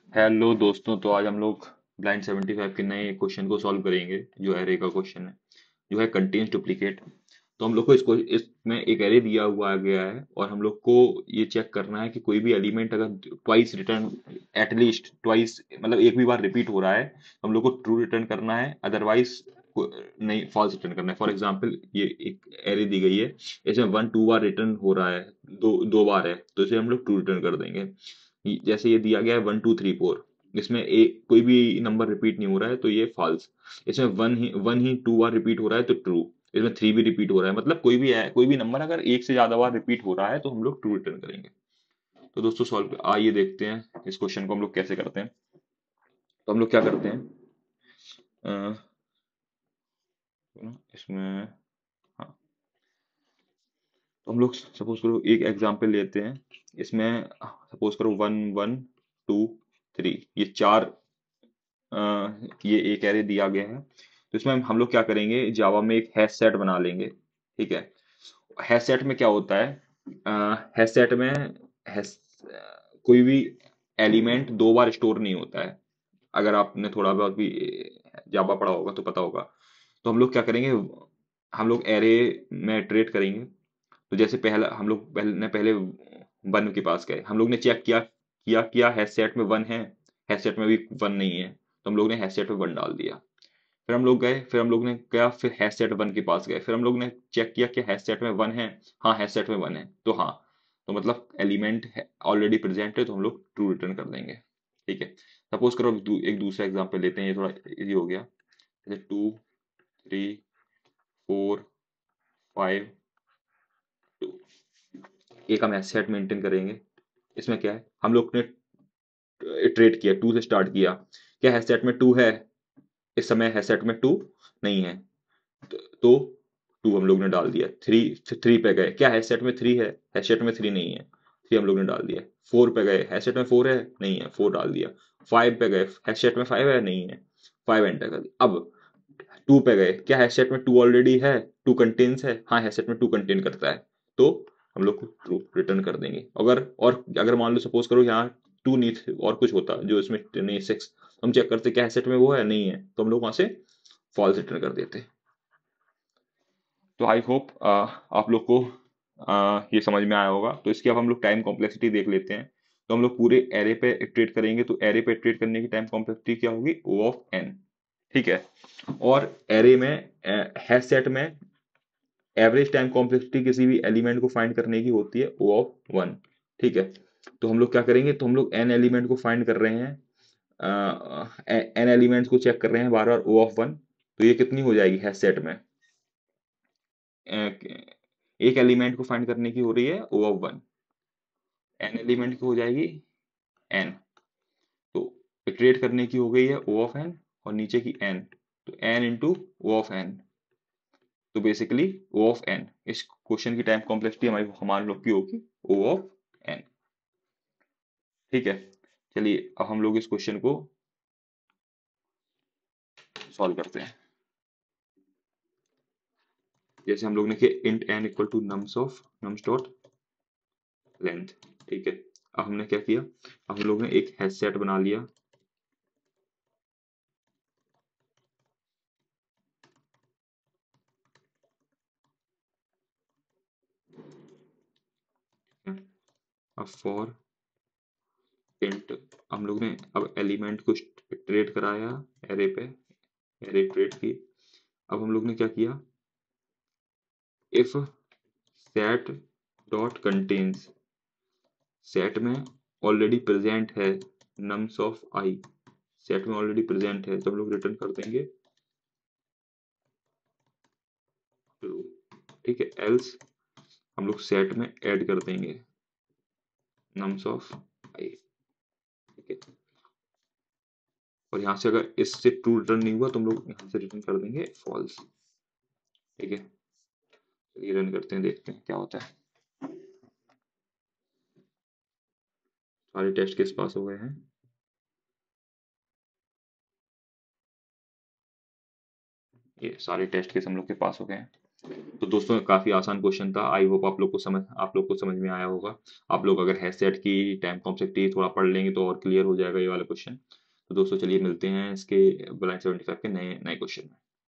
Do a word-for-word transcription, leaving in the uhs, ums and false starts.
Hello दोस्तों, तो आज हम लोग ब्लाइंड सेवेंटी फाइव के नए क्वेश्चन को सॉल्व करेंगे। जो एरे का क्वेश्चन है, जो है कंटेन्स डुप्लीकेट। तो हम लोग को इसको इसमें एक एरे दिया हुआ गया है और हम लोग को ये चेक करना है कि कोई भी एलिमेंट अगर ट्वाइस रिटर्न, एटलीस्ट ट्वाइस, मतलब एक भी बार रिपीट हो रहा है तो हम लोग को ट्रू रिटर्न करना है, अदरवाइज नहीं, फॉल्स रिटर्न करना है। फॉर एग्जाम्पल, ये एक एरे दी गई है, इसमें वन टू बार रिटर्न हो रहा है, दो दो बार है, तो इसे हम लोग ट्रू रिटर्न कर देंगे। ये- जैसे ये दिया गया है वन टू थ्री फोर, इसमें एक कोई भी नंबर रिपीट नहीं हो रहा है तो ये फॉल्स। इसमें वन ही वन ही टू बार रिपीट हो रहा है तो ट्रू। इसमें थ्री भी रिपीट हो रहा है, मतलब कोई भी है, कोई भी नंबर अगर एक से ज्यादा बार रिपीट हो रहा है तो हम लोग ट्रू रिटर्न करेंगे। तो दोस्तों सॉल्व आइए देखते हैं इस क्वेश्चन को हम लोग कैसे करते हैं। तो हम लोग क्या करते हैं, अ, इसमें, हाँ, तो हम लोग सपोज करो एक एग्जांपल लेते हैं। इसमें सपोज करो वन वन टू थ्री, ये चार, अ, ये एक एरे दिया गया है। तो इसमें हम लोग क्या करेंगे, जावा में एक हैश सेट बना लेंगे। ठीक है। हैश सेट में क्या होता है, हैश सेट में हैश कोई भी एलिमेंट दो बार स्टोर नहीं होता है। अगर आपने थोड़ा बहुत भी जावा पढ़ा होगा तो पता होगा। तो हम लोग क्या करेंगे, हम लोग एरे में इटरेट करेंगे। तो जैसे पहला हम लोग पहले ने पहले वन के पास गए, हम लोग ने चेक किया किया किया हैश सेट में वन है, हैश सेट में भी वन नहीं है, तो हम लोग ने हैश सेट में वन डाल दिया। फिर हम लोग गए, फिर हम लोग ने गया, फिर हैश सेट वन के पास गए, फिर हम लोग ने चेक किया कि हैश सेट में वन है। हाँ, हैश सेट में वन है, तो हाँ, तो मतलब एलिमेंट ऑलरेडी प्रेजेंट है, तो हम लोग ट्रू रिटर्न कर देंगे। ठीक है। सपोज करो अभी दू, एक दूसरा एग्जांपल लेते हैं, ये थोड़ा इजी हो गया। जैसे two three four five two, एक हम सेट मेंटेन करेंगे। इसमें क्या है, हम लोग ने ट्रेड किया, टू से स्टार्ट किया। क्या है सेट में टू है? इस समय है सेट में टू नहीं है, तो टू हम लोग ने डाल दिया। थ्री, थ्री पे गए, क्या है सेट में थ्री है? है सेट में थ्री नहीं है, थ्री हम लोग ने डाल दिया। फोर पे गए, है सेट में फोर है? नहीं है, फोर डाल दिया। फाइव पे गए, है सेट में फाइव है? नहीं है, फाइव एंटर कर दिया। अब टू पे गए, क्या है सेट में टू ऑलरेडी है? टू कंटेन्स है? हाँ, है सेट में टू कंटेन करता है, तो हम लोग को ट्रू रिटर्न कर देंगे। अगर और अगर मान लो सपोज करो यहाँ टू नहीं थे और कुछ होता जो इसमें नहीं, सिक्स, हम चेक करते क्या है सेट में वो है? नहीं है, तो हम लोग वहां से फॉल्स रिटर्न कर देते। तो आई होप आप लोग को आ, ये समझ में आया होगा। तो इसकी अब हम लोग टाइम कॉम्प्लेक्सिटी देख लेते हैं। तो हम लोग पूरे एरे पे इटरेट करेंगे, तो एरे पे इटरेट करने की टाइम कॉम्प्लेक्सिटी क्या होगी? O of N. ठीक है। और एरे में, हैश सेट में, एवरेज टाइम कॉम्प्लेक्सिटी किसी भी एलिमेंट को फाइंड करने की होती है ओ ऑफ वन। ठीक है। तो हम लोग क्या करेंगे, तो हम लोग एन एलिमेंट को फाइंड कर रहे हैं, एन एलिमेंट्स को चेक कर रहे हैं बार बार ओ ऑफ वन। तो ये कितनी हो जाएगी हैश सेट में, अ, एक एलिमेंट को फाइंड करने की हो रही है O of one, N element की हो जाएगी एन। तो इटरेट करने की हो गई है ओ ऑफ एन, और नीचे की एन, तो N into O of N. तो बेसिकली ओ ऑफ एन, इस क्वेश्चन की टाइम कॉम्प्लेक्सिटी हमारी हमारे लोग की होगी ओ ऑफ एन। ठीक है। चलिए अब हम लोग इस क्वेश्चन को सॉल्व करते हैं। जैसे हम लोग ने किया int N equal to nums of nums dot length. ठीक है। अब हमने क्या किया, अब हम लोग ने एक हैश सेट बना लिया। अब फॉर इंट, हम लोग ने अब एलिमेंट को ट्रेड कराया एरे पे, एरे ट्रेड की। अब हम लोग ने क्या किया, if set dot contains, set में ऑलरेडी प्रेजेंट है नम्स ऑफ आई, सेट में ऑलरेडी प्रेजेंट है, तो हम लोग रिटर्न कर देंगे ट्रू। ठीक है। एल्स हम लोग सेट में ऐड कर देंगे नम्स ऑफ आई। ठीक है। और यहाँ से अगर इससे ट्रू रिटर्न नहीं हुआ तो हम लोग यहाँ से रिटर्न कर देंगे फॉल्स। ठीक है। ये रन करते हैं, देखते हैं क्या होता है। सारे टेस्ट केस पास हो गए हैं। ये सारे टेस्ट केस हम लोग के पास हो गए हैं। तो दोस्तों काफ़ी आसान क्वेश्चन था। आई होप आप लोग को समझ आप लोग को समझ में आया होगा। आप लोग अगर हैशटैग की टाइम कॉम्प्लेक्सिटी थोड़ा पढ़ लेंगे तो और क्लियर हो जाएगा ये वाला क्वेश्चन। तो दोस्तों चलिए मिलते हैं इसके ब्लाइंड सेवेंटी फाइव के नए नए क्वेश्चन में।